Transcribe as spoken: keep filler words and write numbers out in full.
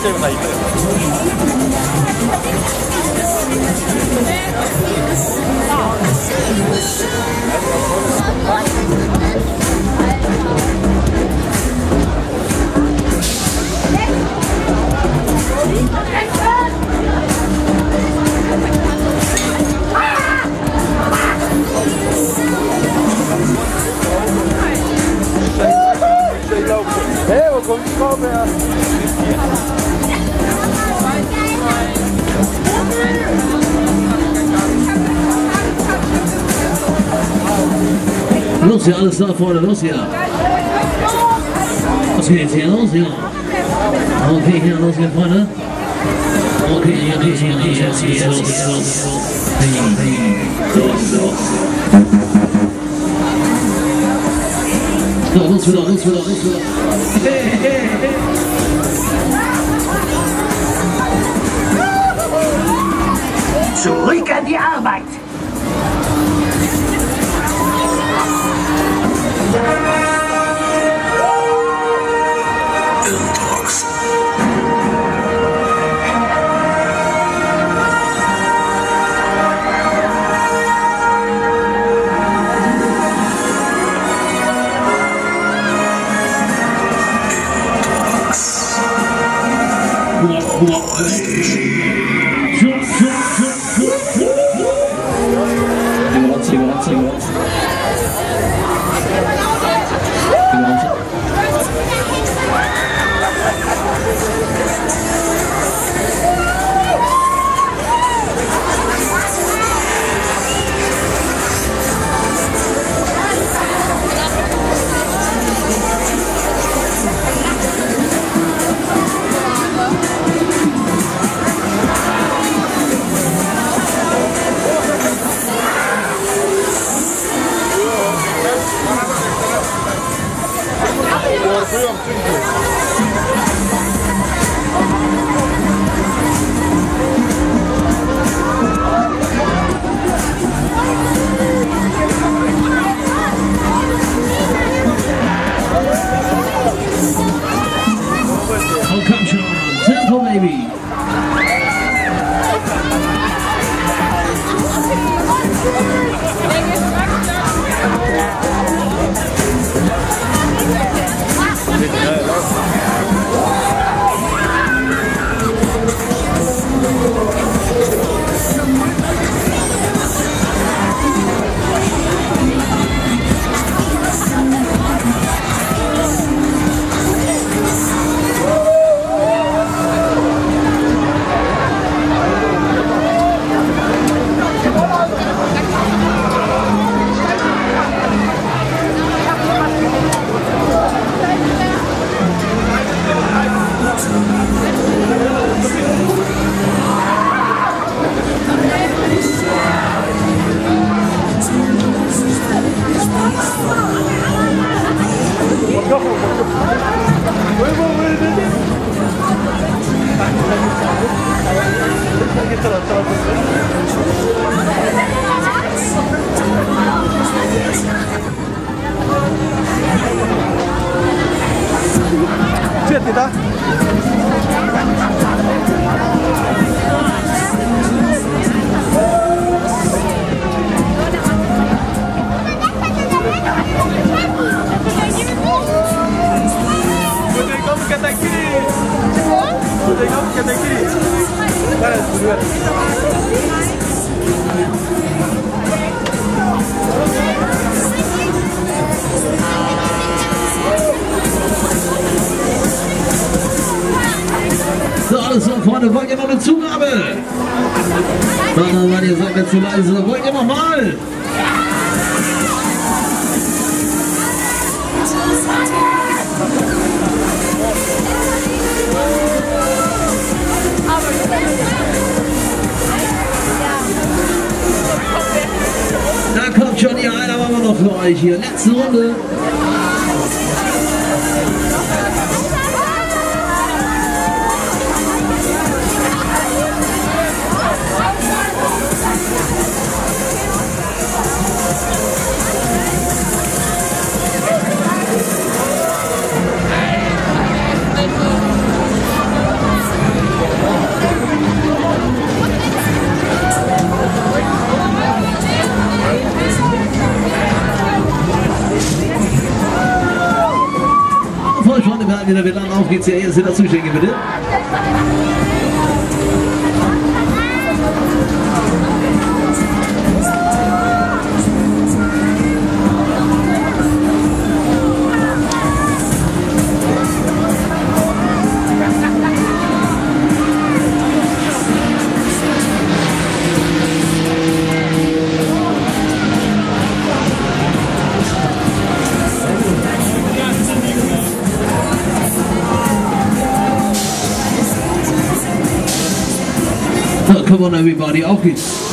되면 다 있어요. Hey, wo kommt die Frau her? Los hier, alles da vorne, los hier. Was geht's hier, los hier. Okay, hier, los hier vorne. Okay, hier, hier, hier, hier, jetzt geht's los, los, los. Hey, hey, los, los. So, los wieder, los wieder, los wieder. Hey, hey, hey. Zurück an die Arbeit! Irrtalks. So, alles von vorne. Wollt ihr noch eine Zugabe? Warte mal, ihr seid mir zu leise. Wollt ihr noch mal? Da kommt schon die eine, machen wir noch für euch hier. Letzte Runde. Daniel, wird dann auf geht's hier. Erste Dazustänge, bitte. Come on everybody, auf geht's.